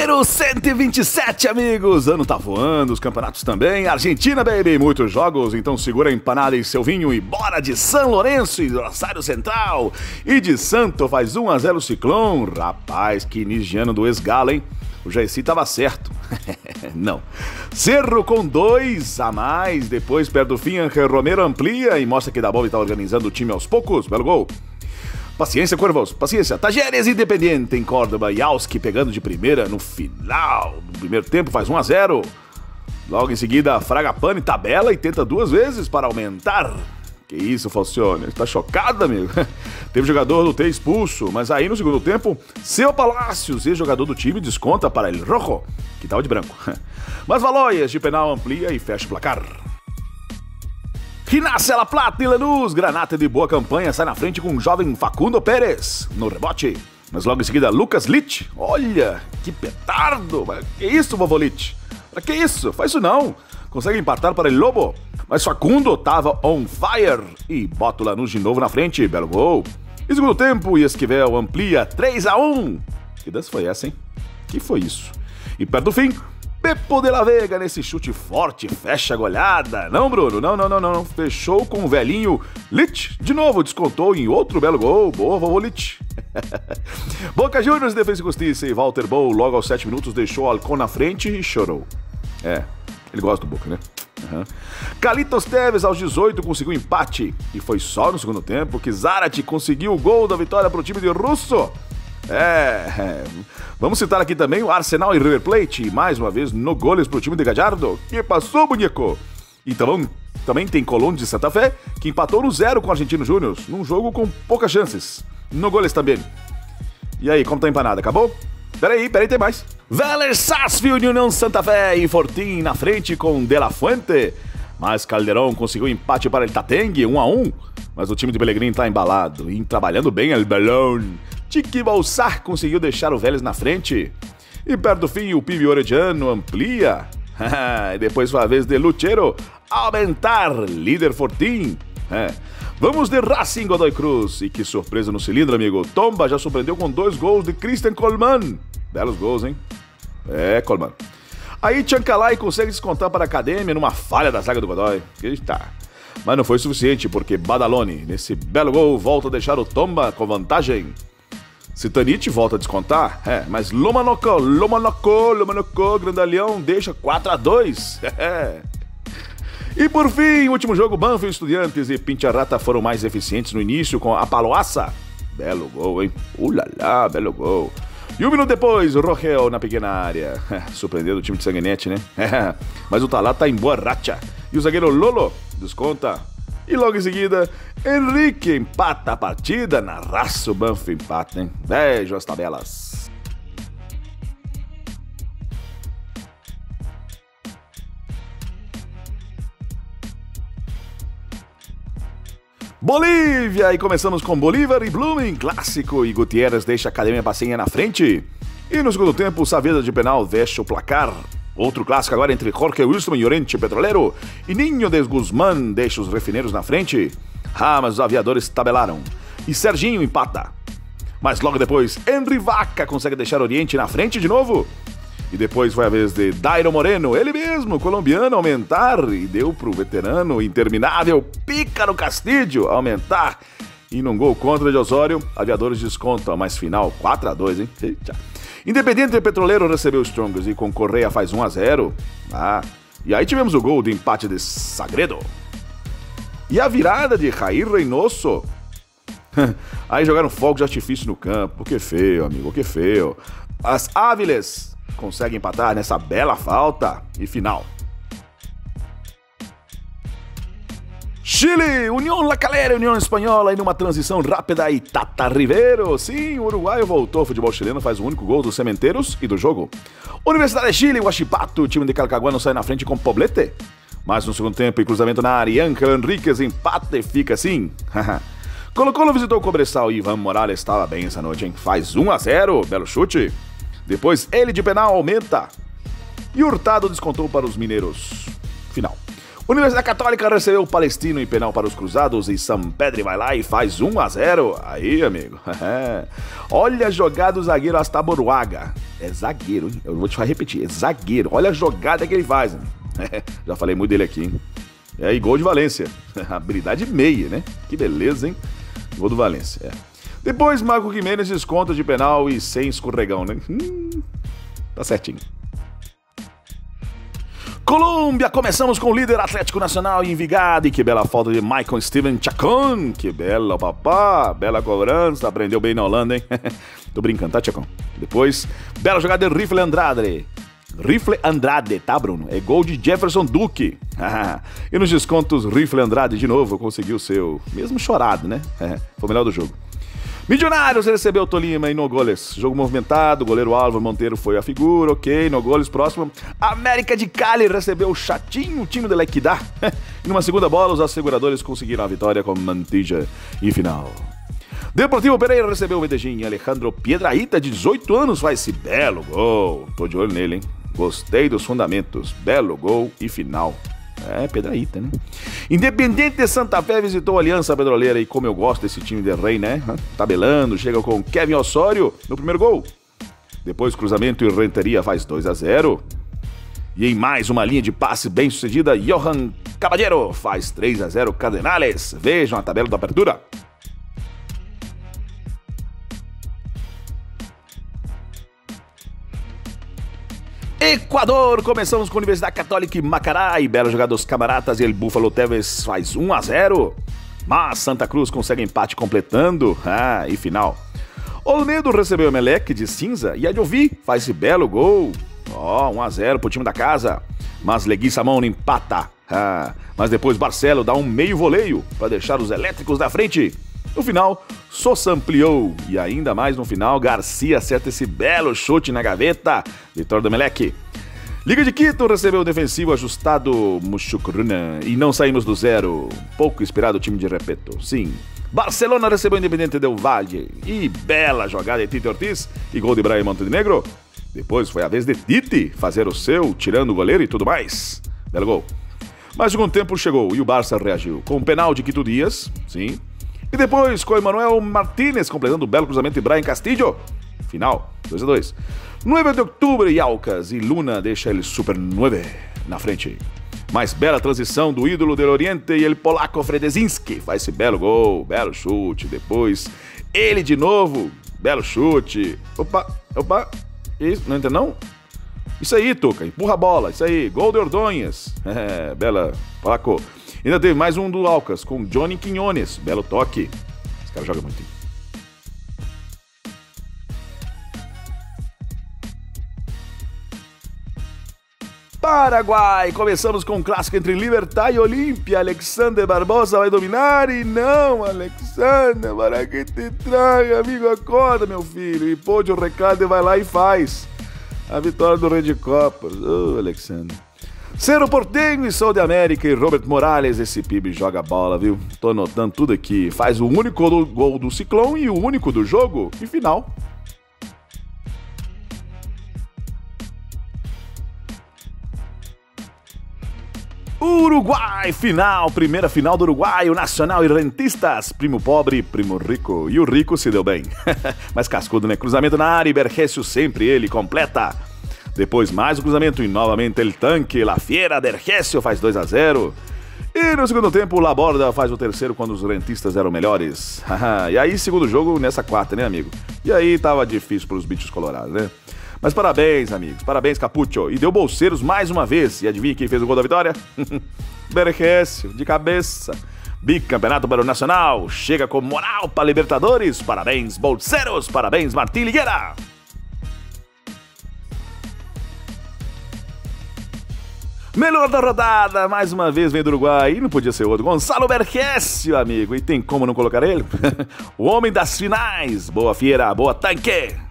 número 127, amigos. Ano tá voando, os campeonatos também. Argentina, baby, muitos jogos. Então segura a empanada e seu vinho e bora de São Lourenço e Rosário Central. E de Santo faz 1-0 o Ciclón. Rapaz, que nigeriano do ex-Galo, hein? O Jairzi tava certo. Não. Cerro com 2 a mais. Depois, perto do fim, Angel Romero amplia e mostra que Dabov tá organizando o time aos poucos. Belo gol. Paciência, Cuervos, paciência. Tajeres Independiente em Córdoba. Yauski pegando de primeira no final do primeiro tempo, faz 1-0. Logo em seguida, Fragapane tabela e tenta 2 vezes para aumentar. Que isso, Falcione? Tá chocado, amigo? Teve jogador do T expulso, mas aí no segundo tempo, Seu Palácios, ex-jogador do time, desconta para El Rojo, que tava de branco. Mas Valoias de penal amplia e fecha o placar. Rinácia La Plata e Lanús, Granata de boa campanha, sai na frente com o jovem Facundo Pérez no rebote. Mas logo em seguida, Lucas Litt, olha, que petardo, que isso, vovô Litt? Pra que isso? Faz isso não. Consegue empatar para El Lobo, mas Facundo tava on fire e bota o Lanús de novo na frente, belo gol. E segundo tempo, Esquivel amplia 3-1. Que dança foi essa, hein? Que foi isso? E perto do fim, Pepo de la Vega nesse chute forte, fecha a goleada. Não, Bruno, não. Fechou com o velhinho Litt. De novo, descontou em outro belo gol. Boa, vovô Litt. Boca Juniors, Defesa e Justiça e Walter Bow logo aos 7 minutos deixou o Halcón na frente e chorou. Ele gosta do Boca, né? Carlitos Teves aos 18 conseguiu empate. E foi só no segundo tempo que Zarate conseguiu o gol da vitória para o time de Russo. Vamos citar aqui também o Arsenal e River Plate. E mais uma vez no goles para o time de Gallardo. Que passou, boneco? Então também tem Colón de Santa Fé, que empatou no 0 com o Argentino Júnior, num jogo com poucas chances. No goles também. E aí, como tá a empanada? Acabou? Peraí, tem mais. Vélez Sarsfield, União Santa Fé e Fortín na frente com De La Fuente. Mas Calderón conseguiu empate para el Tatengue, 1-1. Mas o time de Bellegrin tá embalado e trabalhando bem el Balón. Tiki Balsar conseguiu deixar o Vélez na frente. E perto do fim, o Pibe Orediano amplia. E depois foi a vez de Lucero aumentar, líder Fortín. Vamos de Racing Godoy Cruz. E que surpresa no cilindro, amigo. Tomba já surpreendeu com 2 gols de Christian Coleman. Belos gols, hein? Coleman. Aí Chancalay consegue descontar para a Academia numa falha da zaga do Godoy. Eita. Mas não foi suficiente, porque Badaloni, nesse belo gol, volta a deixar o Tomba com vantagem. Citanite volta a descontar, mas Lomanocó, Grandalhão deixa 4-2. E por fim, o último jogo, Banfield, Estudiantes e Pincharrata foram mais eficientes no início com a Paloaça. Belo gol, hein? Ulala, belo gol. E 1 minuto depois, o Rogel na pequena área. Surpreendendo o time de Sanguinete, né? Mas o Talá tá em boa racha. E o zagueiro Lolo desconta. E logo em seguida, Henrique empata a partida. Na raça o Banfield empata, hein? Beijo as tabelas. Bolívia! E começamos com Bolívar e Blooming, clássico, e Gutierrez deixa a Academia Passenha na frente. E no segundo tempo, Saavedra de penal fecha o placar. Outro clássico agora entre Jorge Wilson e Oriente Petrolero. E Ninho de Guzmán deixa os refineiros na frente. Mas os aviadores tabelaram. E Serginho empata. Mas logo depois, Henry Vaca consegue deixar Oriente na frente de novo. E depois foi a vez de Dairo Moreno, ele mesmo, colombiano, aumentar. E deu pro veterano interminável Pícaro Castillo aumentar. E num gol contra de Osório, aviadores descontam, mas final 4-2, hein? Eita. Independiente Petroleiro recebeu os Strongers e com Correia faz 1-0. E aí tivemos o gol de empate de Sagredo. E a virada de Jair Reynoso. Aí jogaram fogo de artifício no campo. Que feio, amigo, que feio. As Áviles conseguem empatar nessa bela falta. E final. Chile, União La Calera, União Espanhola, e numa transição rápida, e Tata Rivero. Sim, o uruguaio voltou ao futebol chileno, faz o único gol dos Cementeiros e do jogo. Universidade de Chile, Huachipato, o time de Calcaguano sai na frente com Poblete. Mas no segundo tempo, e cruzamento na área, Ángel Henríquez empata e fica assim. Colo-Colo visitou o Cobresal e Ivan Morales estava bem essa noite, hein? Faz 1-0, belo chute. Depois ele de penal aumenta. E Hurtado descontou para os mineiros. Final. Universidade Católica recebeu o Palestino em penal para os cruzados e São Pedro vai lá e faz 1-0. Aí, amigo. Olha a jogada do zagueiro Astaburuaga. É zagueiro, hein? Eu vou te repetir, é zagueiro. Olha a jogada que ele faz. Hein? Já falei muito dele aqui, hein? E aí, gol de Valência. Habilidade meia, né? Que beleza, hein? Gol do Valência, Depois, Marco Jiménez desconta de penal e sem escorregão, né? Tá certinho. Colômbia, começamos com o líder Atlético Nacional em Envigado. E que bela falta de Michael Steven Chacon. Que bela, papá. Bela cobrança. Aprendeu bem na Holanda, hein? Tô brincando, tá, Chacon? Depois, bela jogada de Rifle Andrade. Rifle Andrade, tá, Bruno? É gol de Jefferson Duque. E nos descontos, Rifle Andrade de novo conseguiu o seu. Mesmo chorado, né? Foi o melhor do jogo. Milionários recebeu o Tolima e Nogales. Jogo movimentado, o goleiro Álvaro Monteiro foi a figura, ok, Nogales próximo. América de Cali recebeu o chatinho time de Lequidá. E numa segunda bola, os asseguradores conseguiram a vitória com Mantilla e final. Deportivo Pereira recebeu o Medellín. Alejandro Piedrahita, de 18 anos, faz esse belo gol. Tô de olho nele, hein? Gostei dos fundamentos. Belo gol e final. Piedrahita, né? Independente de Santa Fé visitou a Aliança Petroleira e como eu gosto desse time de rei, né? Tabelando, chega com Kevin Osório no primeiro gol. Depois cruzamento e Renteria faz 2-0. E em mais uma linha de passe bem sucedida, Johan Caballero faz 3-0 Cardenales. Vejam a tabela da abertura. Equador, começamos com a Universidade Católica e Macará, e bela jogada dos Camaratas e el Búfalo Tevez faz 1-0, mas Santa Cruz consegue empate completando, e final. Olmedo recebeu o Emelec de cinza e Adiovi faz esse belo gol, 1-0 pro time da casa, mas Leguiçamão empata, mas depois Barcelo dá um meio voleio para deixar os elétricos da frente. No final, Sousa ampliou e ainda mais no final, Garcia acerta esse belo chute na gaveta. Vitória do Emelec. Liga de Quito recebeu o defensivo ajustado Muchucruna e não saímos do zero. Pouco esperado o time de Repeto. Sim. Barcelona recebeu o Independente del Valle e bela jogada de Tite Ortiz e gol de Brian Montenegro. Depois foi a vez de Tite fazer o seu, tirando o goleiro e tudo mais. Belo gol. Mas segundo tempo chegou e o Barça reagiu com um penal de Quito Dias. Sim. E depois com Emmanuel Martínez completando o belo cruzamento de Brian Castillo. Final, 2-2. 9 de outubro e Alcas e Luna deixa ele Super 9 na frente. Mais bela transição do ídolo do Oriente e ele polaco Fredezinski. Faz esse belo gol, belo chute. Depois ele de novo, belo chute. Opa. Isso, não entendeu não? Isso aí, Tuca, empurra a bola. Isso aí, gol de Ordonhas. Bela polaco. Ainda teve mais um do Alcas, com Johnny Quinones. Belo toque. Esse cara joga muito. Paraguai. Começamos com um clássico entre Libertad e Olímpia. Alexander Barbosa vai dominar e não, Alexander, para que te traga, amigo, acorda, meu filho. E pôde o recado e vai lá e faz a vitória do Red Copas. Alexander. Cerro Porteño e Sol de América e Robert Morales, esse pibe joga bola, viu? Tô anotando tudo aqui. Faz o único gol do Ciclone e o único do jogo e final. Uruguai, final, primeira final do Uruguai, o Nacional e Rentistas, primo pobre, primo rico, e o rico se deu bem. Mas cascudo, né? Cruzamento na área e Bergesio sempre ele completa. Depois mais o cruzamento e novamente ele tanque, La Fiera, Bergesio faz 2-0. E no segundo tempo o Laborda faz o terceiro quando os Rentistas eram melhores. E aí segundo jogo nessa quarta, né, amigo? E aí tava difícil pros bichos colorados, né? Mas parabéns, amigos. Parabéns, Capucho. E deu bolseiros mais uma vez. E adivinha quem fez o gol da vitória? Bergesio, de cabeça. Bicampeonato para o Nacional. Chega com moral para Libertadores. Parabéns, bolseiros. Parabéns, Martim Ligueira. Melhor da rodada, mais uma vez vem do Uruguai, e não podia ser outro, Gonçalo Bergesio, amigo, e tem como não colocar ele? O homem das finais, boa Fiera, boa Tanque.